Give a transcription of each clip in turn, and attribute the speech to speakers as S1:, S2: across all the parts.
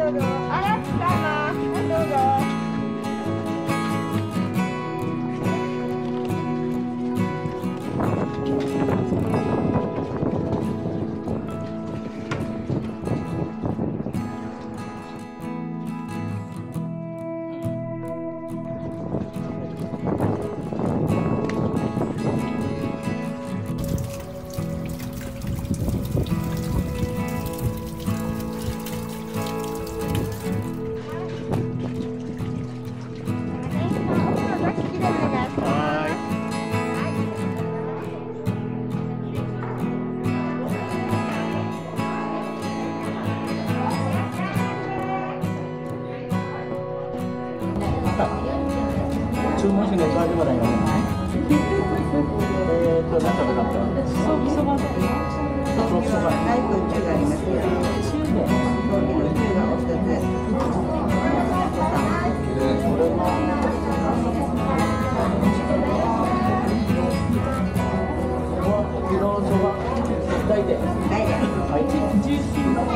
S1: どうぞ。あら、使います。どうぞ。
S2: 注文しないと味もないよ。何食べたんだ。ソーキそば。ソーキそば。はい、こっちがありますよ。中で。飛行機の中がお一つ。色そば。大で。大で。はい。ジューシーの。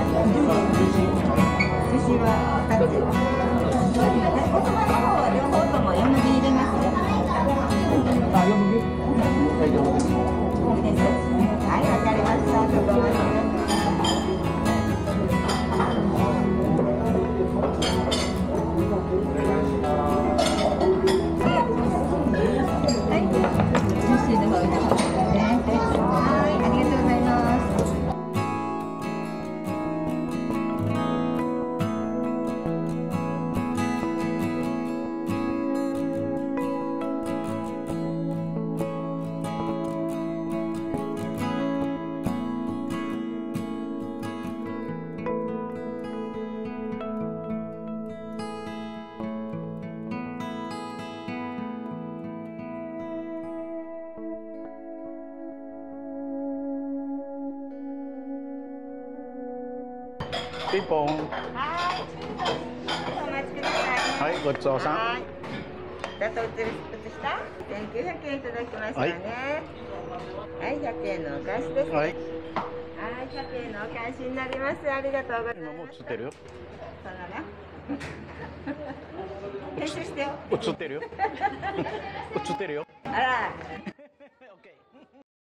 S2: ジューシーは2つ。おそばの方は両方とも4麦入れますよ。あ、4麦？大丈夫です。いいです。はい、わかりました。ちょっとお待ちください。はい、ジューシーの方入れますね。はい、ありがとうございます。
S3: ピンポン。
S1: はい。お待ちください。
S3: はい、ごちそうさん。
S1: はい。だと写した1900円いただきましたね。はい、100円のお返しです。
S3: はい。
S1: はい、100円のお返しになります。ありがとうございます。
S3: 今もう映ってるよ。
S1: そうだな。編集して。
S3: 映ってるよ。映ってるよ。
S1: あら。